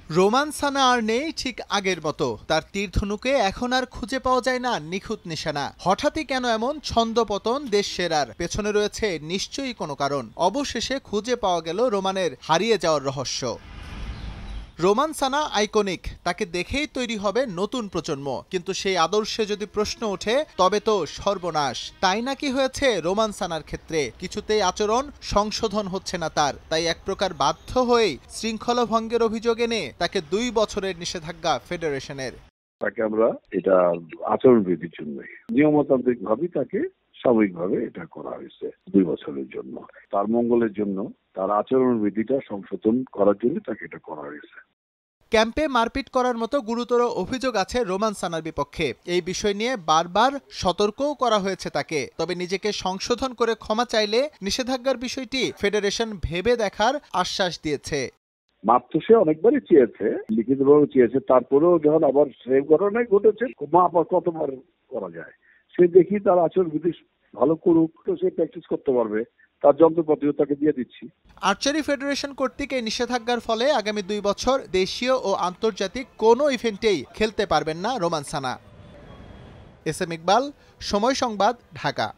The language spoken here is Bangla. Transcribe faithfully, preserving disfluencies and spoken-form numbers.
রোমান সানা আর নেই ঠিক আগের মতো। তার তীর ধনুকে এখন আর খুঁজে পাওয়া যায় না নিখুঁত নিশানা। হঠাৎই কেন এমন ছন্দপতন দেশ সেরার? পেছনে রয়েছে নিশ্চয়ই কোনো কারণ। অবশেষে খুঁজে পাওয়া গেল রোমানের হারিয়ে যাওয়ার রহস্য। রোমান সানা আইকনিক, তাকে দেখেই তৈরি হবে নতুন প্রজন্ম, কিন্তু সেই আদর্শে যদি প্রশ্ন ওঠে তবে তো সর্বনাশ। তাই নাকি হয়েছে রোমান সানার ক্ষেত্রে? কিছুতেই আচরণ সংশোধন হচ্ছে না তার, তাই এক প্রকার বাধ্য হয়েই শৃঙ্খলা ভঙ্গের অভিযোগ এনে তাকে দুই বছরের নিষেধাজ্ঞা ফেডারেশনের। তাকে আমরা এটা আচরণবিধির জন্য নিয়মতান্ত্রিক ভাবে তাকে সাময়িকভাবে এটা করা হয়েছে দুই বছরের জন্য, তার মঙ্গলের জন্য, তার আচরণবিধিটা সংশোধন করার জন্য তাকে এটা করা হয়েছে। ক্যাম্পে মারপিট করার মতো গুরুতর অভিযোগ আছে রোমান সানার বিপক্ষে। এই বিষয় নিয়ে বারবার সতর্কও করা হয়েছে তাকে। তবে নিজেকে সংশোধন করে ক্ষমা চাইলে নিষেধাজ্ঞার বিষয়টি ফেডারেশন ভেবে দেখার আশ্বাস দিয়েছে। মাপ তো সে অনেকবারই চেয়েছে, লিখিতভাবে চেয়েছে, তারপরেও যখন আবার সেই ঘটনাই ঘটেছে, মাপ আর কতবার করা যায়? সে দেখি তার আচরণবিধি ভালো করুক, তো সে প্র্যাকটিস করতে পারবে, তার যন্ত্রপাতিও তাকে দিয়ে দিচ্ছি। আর্চারি ফেডারেশন কর্তৃক এই নিষেধাজ্ঞার ফলে আগামী দুই বছর দেশীয় ও আন্তর্জাতিক কোনো ইভেন্টেই খেলতে পারবেন না রোমান সানা। S M Iqbal, Somoy Sangbad, Dhaka.